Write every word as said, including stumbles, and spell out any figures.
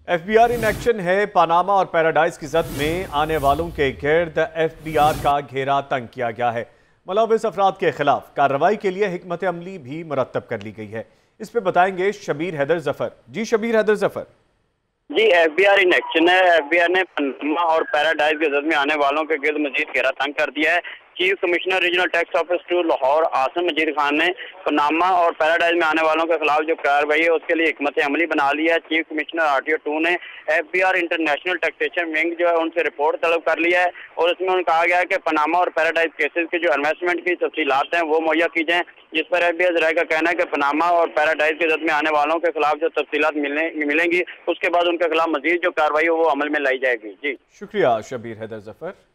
F B R in action है। Panama और paradise की जद में आने वालों के गिर्द एफ बी आर का घेरा तंग किया गया है। मुलविस अफराद के खिलाफ कार्रवाई के लिए हिकमत अमली भी मुरतब कर ली गई है। इस पर बताएंगे शबीर हैदर जफर। जी शबीर हैदर जफर। जी, F B R in action है। एफ बी आर ने पनामा और पैराडाइज की जद में आने वालों के गिर्द मजीद घेरा तंग कर दिया है। Chief commissioner regional tax office two Lahore Asim Majeed Khan ने पनामा और पैराडाइज में आने वालों के खिलाफ जो कार्रवाई है उसके लिए हिकमत अमली बना ली है। Chief commissioner R T O two ने F B R international taxation wing जो है उनसे रिपोर्ट तलब कर लिया है और इसमें उन्होंने कहा गया है कि पनामा और पैराडाइज केसेस की जो इन्वेस्टमेंट की तफसीलात हैं वो मुहैया की जाएँ, जिस पर एफ बी आर जराये का कहना है कि पनामा और पैराडाइज की जद में आने वालों के खिलाफ जो तफसीलात मिलने मिलेंगी उसके बाद उनके खिलाफ मजीद जो कार्रवाई है वो अमल में लाई जाएगी। जी शुक्रिया शबीर हैदर जफर।